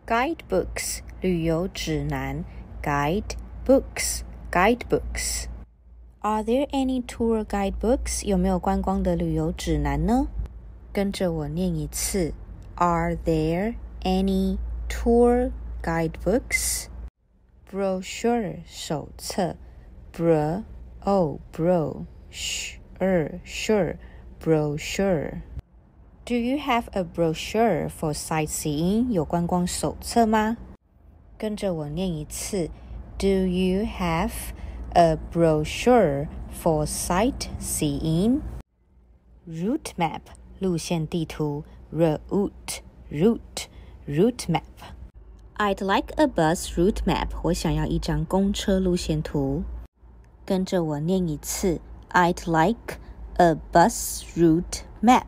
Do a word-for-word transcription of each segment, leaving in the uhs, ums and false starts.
Guidebooks 旅游指南 Guidebooks Guidebooks Are there any tour guidebooks? 有没有观光的旅游指南呢？跟着我念一次 Are there any tour guidebooks? Brochure 手册 Bro, oh, bro, sure, sure, brochure Do you have a brochure for sightseeing? 有观光手册吗？跟着我念一次 Do you have a brochure for sightseeing? Route map 路线地图 Route, route, route map I'd like a bus route map 我想要一张公车路线图。跟着我念一次 I'd like a bus route map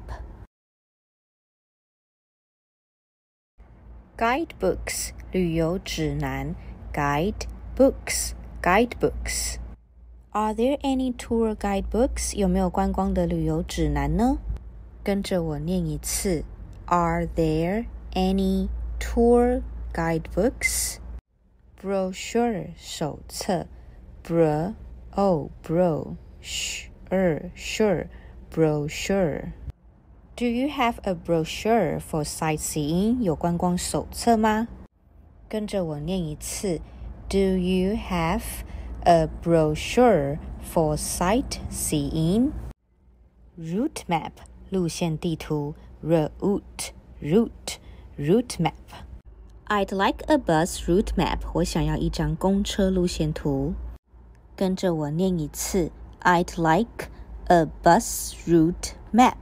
Guidebooks 旅游指南 Guidebooks Guidebooks Are there any tour guidebooks? 有没有观光的旅游指南呢？跟着我念一次 Are there any tour guidebooks? Brochure 手册 Bro, oh, bro, sure, sure, brochure Do you have a brochure for sightseeing? 有观光手册吗？跟着我念一次 Do you have a brochure for sightseeing? Route map 路线地图 Route, route, route map I'd like a bus route map 我想要一张公车路线图。跟着我念一次 I'd like a bus route map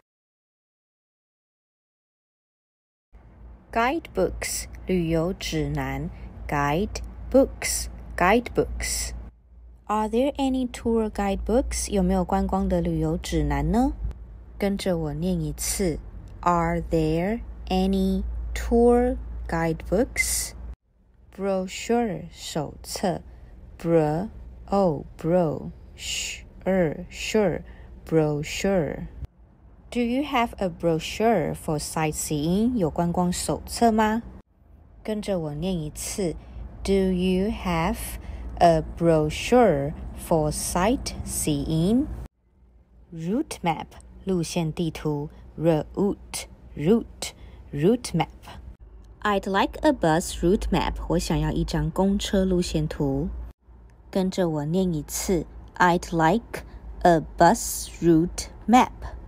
Guidebooks 旅游指南 Guidebooks Guidebooks Are there any tour guidebooks? 有没有观光的旅游指南呢？跟着我念一次 Are there any tour guidebooks? Brochure 手册 Bro, oh, bro, sure, sure, brochure Do you have a brochure for sightseeing? 有观光手册吗？跟着我念一次 Do you have a brochure for sightseeing? Route map 路线地图 Route, route, route map I'd like a bus route map 我想要一张公车路线图。跟着我念一次 I'd like a bus route map